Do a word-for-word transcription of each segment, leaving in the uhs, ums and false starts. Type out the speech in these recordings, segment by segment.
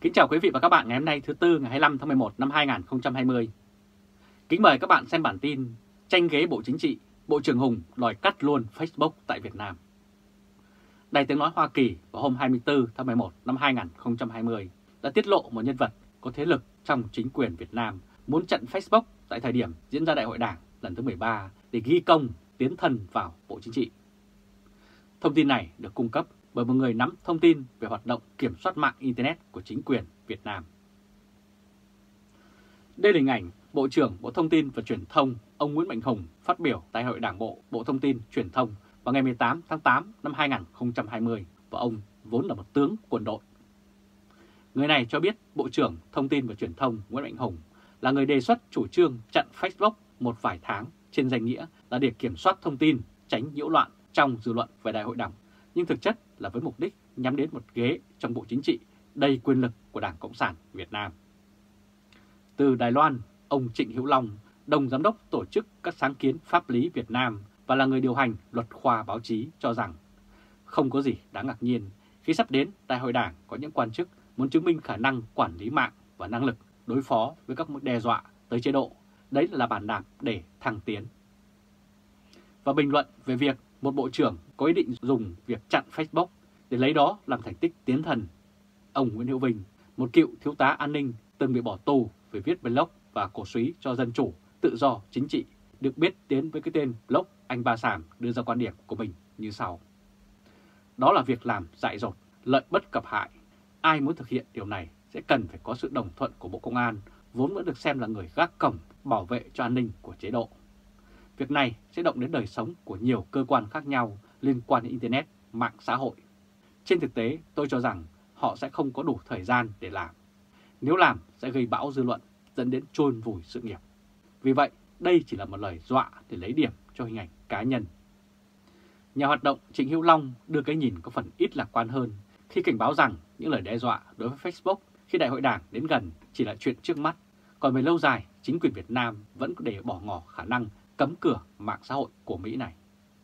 Kính chào quý vị và các bạn ngày hôm nay thứ Tư ngày hai mươi lăm tháng mười một năm hai nghìn không trăm hai mươi. Kính mời các bạn xem bản tin tranh ghế Bộ Chính trị, Bộ trưởng Hùng đòi cắt luôn Facebook tại Việt Nam. Đài Tiếng nói Hoa Kỳ vào hôm hai mươi tư tháng mười một năm hai nghìn không trăm hai mươi đã tiết lộ một nhân vật có thế lực trong chính quyền Việt Nam muốn chặn Facebook tại thời điểm diễn ra Đại hội Đảng lần thứ mười ba để ghi công tiến thân vào Bộ Chính trị. Thông tin này được cung cấp bởi một người nắm thông tin về hoạt động kiểm soát mạng Internet của chính quyền Việt Nam. Đây là hình ảnh Bộ trưởng Bộ Thông tin và Truyền thông ông Nguyễn Mạnh Hùng phát biểu tại Hội Đảng bộ Bộ Thông tin Truyền thông vào ngày mười tám tháng tám năm hai nghìn không trăm hai mươi và ông vốn là một tướng quân đội. Người này cho biết Bộ trưởng Thông tin và Truyền thông Nguyễn Mạnh Hùng là người đề xuất chủ trương chặn Facebook một vài tháng trên danh nghĩa là để kiểm soát thông tin, tránh nhiễu loạn trong dư luận về Đại hội Đảng, nhưng thực chất là với mục đích nhắm đến một ghế trong Bộ Chính trị đầy quyền lực của Đảng Cộng sản Việt Nam. Từ Đài Loan, ông Trịnh Hữu Long, đồng giám đốc tổ chức các sáng kiến pháp lý Việt Nam và là người điều hành luật khoa báo chí cho rằng không có gì đáng ngạc nhiên khi sắp đến Đại hội Đảng có những quan chức muốn chứng minh khả năng quản lý mạng và năng lực đối phó với các mối đe dọa tới chế độ. Đấy là bàn đạp để thăng tiến. Và bình luận về việc một bộ trưởng có ý định dùng việc chặn Facebook để lấy đó làm thành tích tiến thần, ông Nguyễn Hữu Vinh, một cựu thiếu tá an ninh từng bị bỏ tù vì viết blog và cổ suý cho dân chủ, tự do chính trị, được biết đến với cái tên blog Anh Ba Sàm, đưa ra quan điểm của mình như sau. Đó là việc làm dại dột, lợi bất cập hại. Ai muốn thực hiện điều này sẽ cần phải có sự đồng thuận của Bộ Công an, vốn vẫn được xem là người gác cổng bảo vệ cho an ninh của chế độ. Việc này sẽ động đến đời sống của nhiều cơ quan khác nhau liên quan đến Internet, mạng xã hội. Trên thực tế, tôi cho rằng họ sẽ không có đủ thời gian để làm. Nếu làm sẽ gây bão dư luận, dẫn đến chôn vùi sự nghiệp. Vì vậy, đây chỉ là một lời dọa để lấy điểm cho hình ảnh cá nhân. Nhà hoạt động Trịnh Hữu Long đưa cái nhìn có phần ít lạc quan hơn khi cảnh báo rằng những lời đe dọa đối với Facebook khi Đại hội Đảng đến gần chỉ là chuyện trước mắt, còn về lâu dài, chính quyền Việt Nam vẫn có để bỏ ngỏ khả năng cấm cửa mạng xã hội của Mỹ này.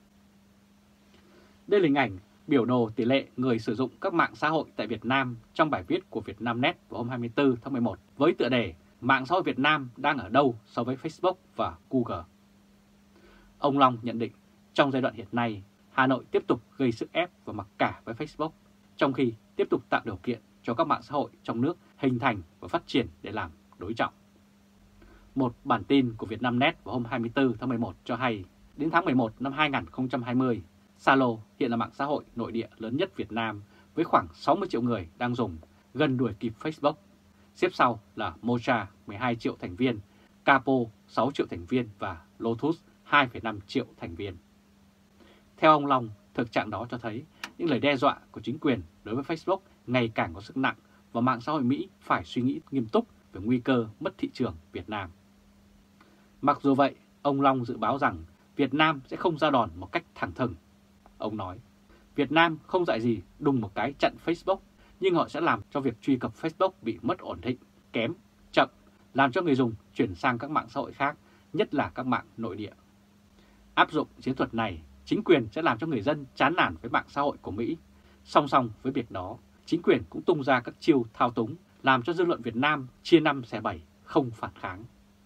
Đây là hình ảnh biểu đồ tỷ lệ người sử dụng các mạng xã hội tại Việt Nam trong bài viết của Vietnamnet vào hôm hai mươi tư tháng mười một với tựa đề Mạng xã hội Việt Nam đang ở đâu so với Facebook và Google. Ông Long nhận định trong giai đoạn hiện nay, Hà Nội tiếp tục gây sức ép và mặc cả với Facebook, trong khi tiếp tục tạo điều kiện cho các mạng xã hội trong nước hình thành và phát triển để làm đối trọng. Một bản tin của Vietnamnet vào hôm hai mươi tư tháng mười một cho hay, đến tháng mười một năm hai nghìn không trăm hai mươi, Zalo hiện là mạng xã hội nội địa lớn nhất Việt Nam với khoảng sáu mươi triệu người đang dùng, gần đuổi kịp Facebook. Xếp sau là Mocha mười hai triệu thành viên, Capo sáu triệu thành viên và Lotus hai phẩy năm triệu thành viên. Theo ông Long, thực trạng đó cho thấy những lời đe dọa của chính quyền đối với Facebook ngày càng có sức nặng và mạng xã hội Mỹ phải suy nghĩ nghiêm túc về nguy cơ mất thị trường Việt Nam. Mặc dù vậy, ông Long dự báo rằng Việt Nam sẽ không ra đòn một cách thẳng thừng. Ông nói, Việt Nam không dại gì đùng một cái chặn Facebook, nhưng họ sẽ làm cho việc truy cập Facebook bị mất ổn định, kém, chậm, làm cho người dùng chuyển sang các mạng xã hội khác, nhất là các mạng nội địa. Áp dụng chiến thuật này, chính quyền sẽ làm cho người dân chán nản với mạng xã hội của Mỹ. Song song với việc đó, chính quyền cũng tung ra các chiêu thao túng, làm cho dư luận Việt Nam chia năm xẻ bảy, không phản kháng.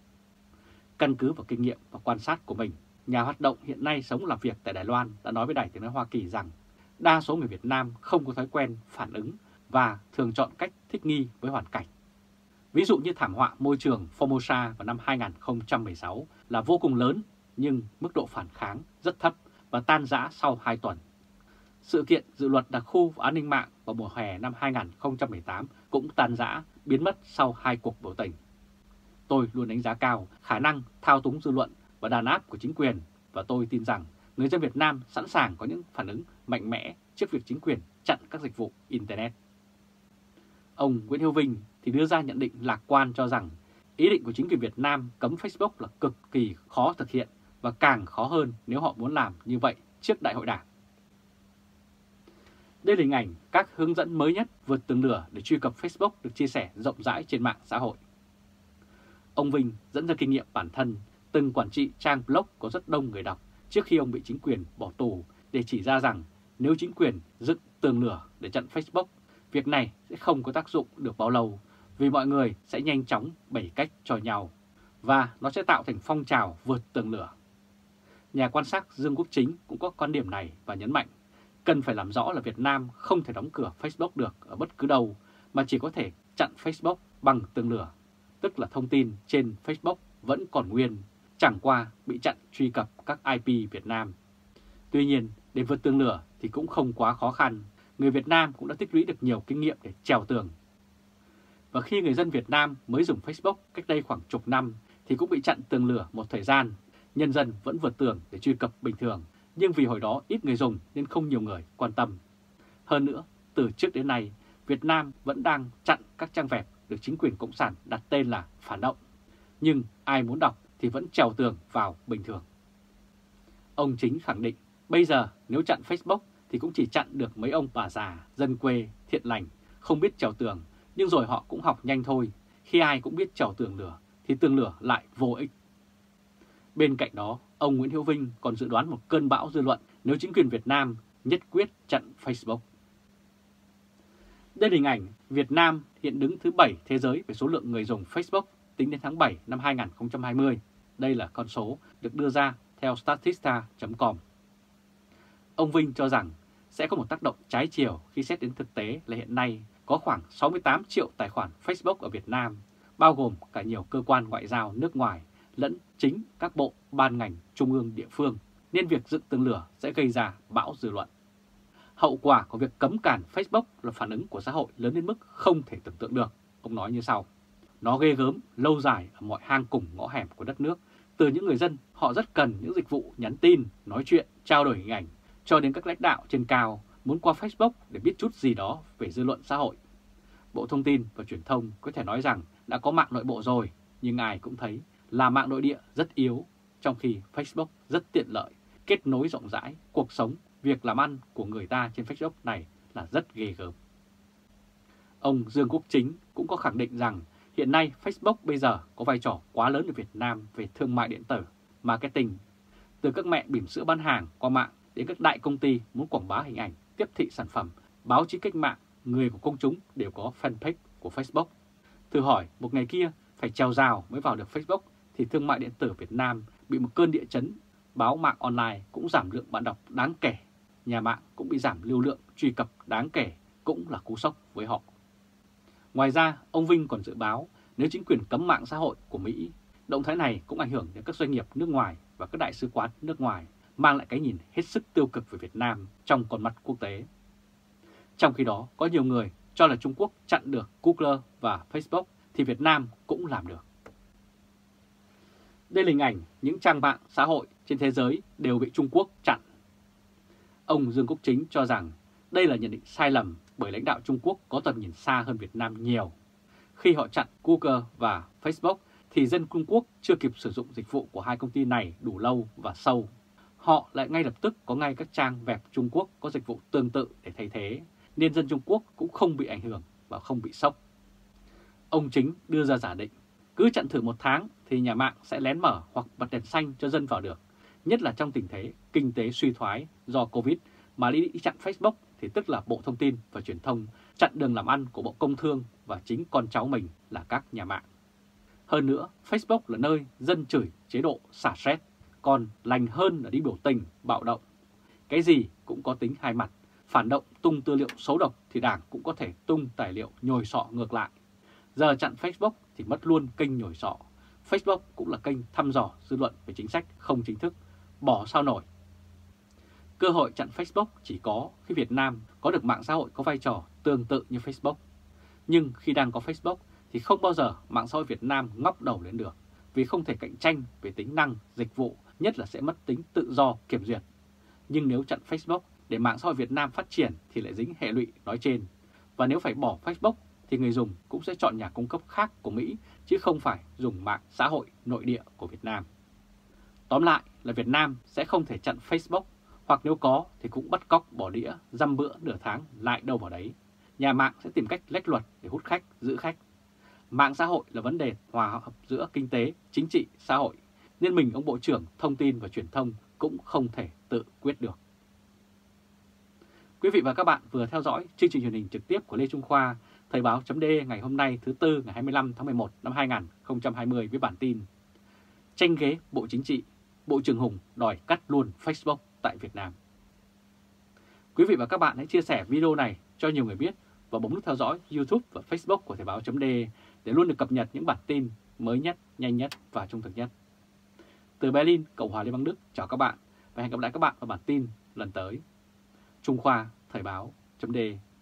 Căn cứ vào kinh nghiệm và quan sát của mình, nhà hoạt động hiện nay sống làm việc tại Đài Loan đã nói với Đài Tiếng nói Hoa Kỳ rằng đa số người Việt Nam không có thói quen phản ứng và thường chọn cách thích nghi với hoàn cảnh. Ví dụ như thảm họa môi trường Formosa vào năm hai nghìn không trăm mười sáu là vô cùng lớn, nhưng mức độ phản kháng rất thấp và tan rã sau hai tuần. Sự kiện dự luật đặc khu và an ninh mạng vào mùa hè năm hai nghìn không trăm mười tám cũng tan rã, biến mất sau hai cuộc biểu tình. Tôi luôn đánh giá cao khả năng thao túng dư luận và đàn áp của chính quyền, và tôi tin rằng người dân Việt Nam sẵn sàng có những phản ứng mạnh mẽ trước việc chính quyền chặn các dịch vụ Internet. Ông Nguyễn Hữu Vinh thì đưa ra nhận định lạc quan cho rằng ý định của chính quyền Việt Nam cấm Facebook là cực kỳ khó thực hiện và càng khó hơn nếu họ muốn làm như vậy trước Đại hội Đảng. Đây là hình ảnh các hướng dẫn mới nhất vượt tường lửa để truy cập Facebook được chia sẻ rộng rãi trên mạng xã hội. Ông Vinh dẫn ra kinh nghiệm bản thân, từng quản trị trang blog có rất đông người đọc trước khi ông bị chính quyền bỏ tù, để chỉ ra rằng nếu chính quyền dựng tường lửa để chặn Facebook, việc này sẽ không có tác dụng được bao lâu vì mọi người sẽ nhanh chóng bày cách cho nhau và nó sẽ tạo thành phong trào vượt tường lửa. Nhà quan sát Dương Quốc Chính cũng có quan điểm này và nhấn mạnh cần phải làm rõ là Việt Nam không thể đóng cửa Facebook được ở bất cứ đâu mà chỉ có thể chặn Facebook bằng tường lửa, tức là thông tin trên Facebook vẫn còn nguyên, chẳng qua bị chặn truy cập các i pê Việt Nam. Tuy nhiên, để vượt tường lửa thì cũng không quá khó khăn, người Việt Nam cũng đã tích lũy được nhiều kinh nghiệm để trèo tường. Và khi người dân Việt Nam mới dùng Facebook cách đây khoảng chục năm thì cũng bị chặn tường lửa một thời gian, nhân dân vẫn vượt tường để truy cập bình thường, nhưng vì hồi đó ít người dùng nên không nhiều người quan tâm. Hơn nữa, từ trước đến nay, Việt Nam vẫn đang chặn các trang web được chính quyền Cộng sản đặt tên là phản động, nhưng ai muốn đọc thì vẫn trèo tường vào bình thường. Ông Chính khẳng định bây giờ nếu chặn Facebook thì cũng chỉ chặn được mấy ông bà già, dân quê, thiện lành, không biết trèo tường, nhưng rồi họ cũng học nhanh thôi, khi ai cũng biết trèo tường lửa thì tường lửa lại vô ích. Bên cạnh đó, ông Nguyễn Hữu Vinh còn dự đoán một cơn bão dư luận nếu chính quyền Việt Nam nhất quyết chặn Facebook. Đây là hình ảnh Việt Nam hiện đứng thứ bảy thế giới về số lượng người dùng Facebook tính đến tháng bảy năm hai nghìn không trăm hai mươi. Đây là con số được đưa ra theo Statista chấm com. Ông Vinh cho rằng sẽ có một tác động trái chiều khi xét đến thực tế là hiện nay có khoảng sáu mươi tám triệu tài khoản Facebook ở Việt Nam, bao gồm cả nhiều cơ quan ngoại giao nước ngoài lẫn chính các bộ, ban ngành, trung ương, địa phương, nên việc dựng tường lửa sẽ gây ra bão dư luận. Hậu quả của việc cấm cản Facebook là phản ứng của xã hội lớn đến mức không thể tưởng tượng được. Ông nói như sau: nó ghê gớm, lâu dài ở mọi hang cùng ngõ hẻm của đất nước, từ những người dân họ rất cần những dịch vụ nhắn tin, nói chuyện, trao đổi hình ảnh, cho đến các lãnh đạo trên cao muốn qua Facebook để biết chút gì đó về dư luận xã hội. Bộ Thông tin và Truyền thông có thể nói rằng đã có mạng nội bộ rồi, nhưng ai cũng thấy là mạng nội địa rất yếu, trong khi Facebook rất tiện lợi, kết nối rộng rãi, cuộc sống, việc làm ăn của người ta trên Facebook này là rất ghê gớm. Ông Dương Quốc Chính cũng có khẳng định rằng hiện nay Facebook bây giờ có vai trò quá lớn ở Việt Nam về thương mại điện tử, marketing, từ các mẹ bỉm sữa bán hàng qua mạng đến các đại công ty muốn quảng bá hình ảnh, tiếp thị sản phẩm, báo chí cách mạng, người của công chúng đều có fanpage của Facebook. Thử hỏi một ngày kia phải trèo rào mới vào được Facebook thì thương mại điện tử Việt Nam bị một cơn địa chấn, báo mạng online cũng giảm lượng bạn đọc đáng kể, nhà mạng cũng bị giảm lưu lượng truy cập đáng kể, cũng là cú sốc với họ. Ngoài ra, ông Vinh còn dự báo nếu chính quyền cấm mạng xã hội của Mỹ, động thái này cũng ảnh hưởng đến các doanh nghiệp nước ngoài và các đại sứ quán nước ngoài, mang lại cái nhìn hết sức tiêu cực về Việt Nam trong con mắt quốc tế. Trong khi đó, có nhiều người cho là Trung Quốc chặn được Google và Facebook thì Việt Nam cũng làm được. Đây là hình ảnh những trang mạng xã hội trên thế giới đều bị Trung Quốc chặn. Ông Dương Quốc Chính cho rằng đây là nhận định sai lầm bởi lãnh đạo Trung Quốc có tầm nhìn xa hơn Việt Nam nhiều. Khi họ chặn Google và Facebook thì dân Trung Quốc chưa kịp sử dụng dịch vụ của hai công ty này đủ lâu và sâu. Họ lại ngay lập tức có ngay các trang web Trung Quốc có dịch vụ tương tự để thay thế, nên dân Trung Quốc cũng không bị ảnh hưởng và không bị sốc. Ông Chính đưa ra giả định, cứ chặn thử một tháng thì nhà mạng sẽ lén mở hoặc bật đèn xanh cho dân vào được, nhất là trong tình thế kinh tế suy thoái do Covid mà đi chặn Facebook thì tức là Bộ Thông tin và Truyền thông chặn đường làm ăn của Bộ Công Thương và chính con cháu mình là các nhà mạng. Hơn nữa, Facebook là nơi dân chửi chế độ xả stress, còn lành hơn là đi biểu tình, bạo động. Cái gì cũng có tính hai mặt, phản động tung tư liệu xấu độc thì Đảng cũng có thể tung tài liệu nhồi sọ ngược lại. Giờ chặn Facebook thì mất luôn kênh nhồi sọ. Facebook cũng là kênh thăm dò dư luận về chính sách không chính thức, bỏ sao nổi. Cơ hội chặn Facebook chỉ có khi Việt Nam có được mạng xã hội có vai trò tương tự như Facebook. Nhưng khi đang có Facebook thì không bao giờ mạng xã hội Việt Nam ngóc đầu lên được, vì không thể cạnh tranh về tính năng, dịch vụ, nhất là sẽ mất tính tự do kiểm duyệt. Nhưng nếu chặn Facebook để mạng xã hội Việt Nam phát triển thì lại dính hệ lụy nói trên. Và nếu phải bỏ Facebook thì người dùng cũng sẽ chọn nhà cung cấp khác của Mỹ, chứ không phải dùng mạng xã hội nội địa của Việt Nam. Tóm lại là Việt Nam sẽ không thể chặn Facebook, hoặc nếu có thì cũng bắt cóc bỏ đĩa, dăm bữa nửa tháng lại đâu vào đấy. Nhà mạng sẽ tìm cách lách luật để hút khách, giữ khách. Mạng xã hội là vấn đề hòa hợp giữa kinh tế, chính trị, xã hội, nên mình ông Bộ trưởng Thông tin và Truyền thông cũng không thể tự quyết được. Quý vị và các bạn vừa theo dõi chương trình truyền hình trực tiếp của Lê Trung Khoa, Thời báo.de ngày hôm nay thứ Tư ngày hai mươi lăm tháng mười một năm hai nghìn không trăm hai mươi với bản tin tranh ghế Bộ Chính trị, Bộ trưởng Hùng đòi cắt luôn Facebook tại Việt Nam. Quý vị và các bạn hãy chia sẻ video này cho nhiều người biết và bấm nút theo dõi YouTube và Facebook của Thời báo.de để luôn được cập nhật những bản tin mới nhất, nhanh nhất và trung thực nhất. Từ Berlin, Cộng hòa Liên bang Đức, chào các bạn và hẹn gặp lại các bạn ở bản tin lần tới. Trung Khoa, Thời báo.de